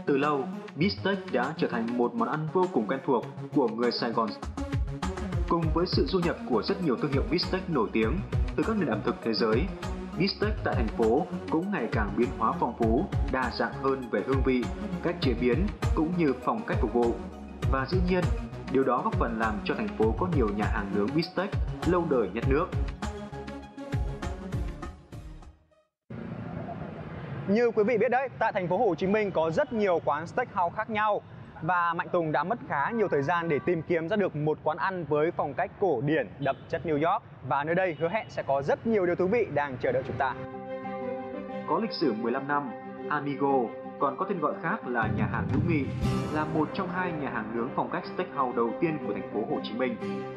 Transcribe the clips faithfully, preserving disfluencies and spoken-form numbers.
Từ lâu, beefsteak đã trở thành một món ăn vô cùng quen thuộc của người Sài Gòn. Cùng với sự du nhập của rất nhiều thương hiệu beefsteak nổi tiếng từ các nền ẩm thực thế giới, beefsteak tại thành phố cũng ngày càng biến hóa phong phú, đa dạng hơn về hương vị, cách chế biến cũng như phong cách phục vụ. Và dĩ nhiên, điều đó góp phần làm cho thành phố có nhiều nhà hàng nướng beefsteak lâu đời nhất nước. Như quý vị biết đấy, tại thành phố Hồ Chí Minh có rất nhiều quán steakhouse khác nhau và Mạnh Tùng đã mất khá nhiều thời gian để tìm kiếm ra được một quán ăn với phong cách cổ điển đậm chất New York, và nơi đây hứa hẹn sẽ có rất nhiều điều thú vị đang chờ đợi chúng ta. Có lịch sử mười lăm năm, Amigo, còn có tên gọi khác là nhà hàng Hữu Nghị, là một trong hai nhà hàng nướng phong cách steakhouse đầu tiên của thành phố Hồ Chí Minh.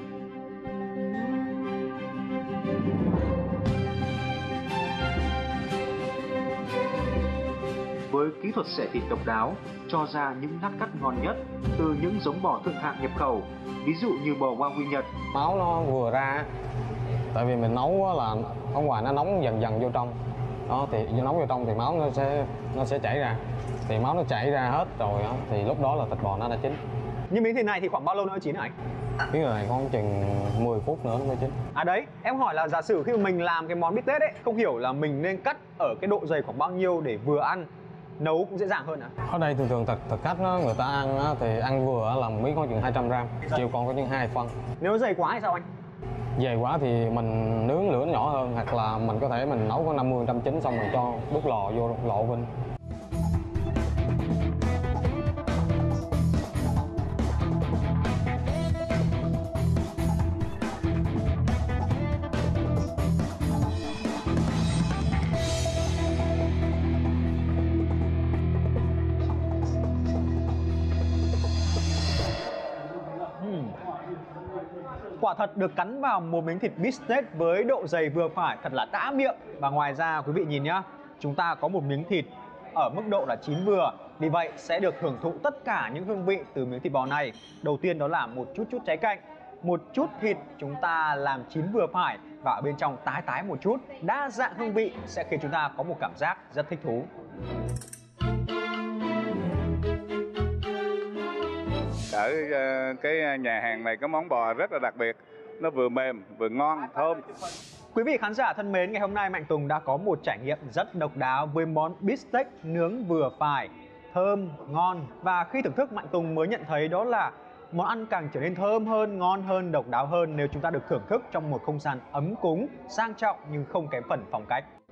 Với kỹ thuật xẻ thịt độc đáo, cho ra những lát cắt ngon nhất từ những giống bò thượng hạng nhập khẩu, ví dụ như bò Wagyu Nhật. Máu nó vừa ra, tại vì mình nấu là ở ngoài nó nóng dần dần vô trong, đó thì nóng vô trong thì máu nó sẽ nó sẽ chảy ra, thì máu nó chảy ra hết rồi đó, thì lúc đó là thịt bò nó đã chín. Như miếng thịt này thì khoảng bao lâu nữa chín hả anh? Miếng này khoảng chừng mười phút nữa nó mới chín. À đấy, em hỏi là giả sử khi mà mình làm cái món bít tết ấy, không hiểu là mình nên cắt ở cái độ dày khoảng bao nhiêu để vừa ăn, nấu cũng dễ dàng hơn à? Ở đây thường thường thực thực khách nó người ta ăn á, thì ăn vừa là một miếng khoảng chừng hai trăm gram, chiều còn có những hai phân. Nếu dày quá thì sao anh? Dày quá thì mình nướng lửa nhỏ hơn, hoặc là mình có thể mình nấu có năm mươi phần trăm chín xong mình cho đút lò vô lò vinh. Quả thật được cắn vào một miếng thịt beefsteak với độ dày vừa phải thật là đã miệng. Và ngoài ra quý vị nhìn nhá, chúng ta có một miếng thịt ở mức độ là chín vừa, vì vậy sẽ được hưởng thụ tất cả những hương vị từ miếng thịt bò này. Đầu tiên đó là một chút chút trái cạnh, một chút thịt chúng ta làm chín vừa phải và ở bên trong tái tái một chút, đa dạng hương vị sẽ khiến chúng ta có một cảm giác rất thích thú. Ở cái nhà hàng này có món bò rất là đặc biệt, nó vừa mềm vừa ngon thơm. Quý vị khán giả thân mến, ngày hôm nay Mạnh Tùng đã có một trải nghiệm rất độc đáo với món beefsteak nướng vừa phải, thơm, ngon. Và khi thưởng thức, Mạnh Tùng mới nhận thấy đó là món ăn càng trở nên thơm hơn, ngon hơn, độc đáo hơn nếu chúng ta được thưởng thức trong một không gian ấm cúng, sang trọng nhưng không kém phần phong cách.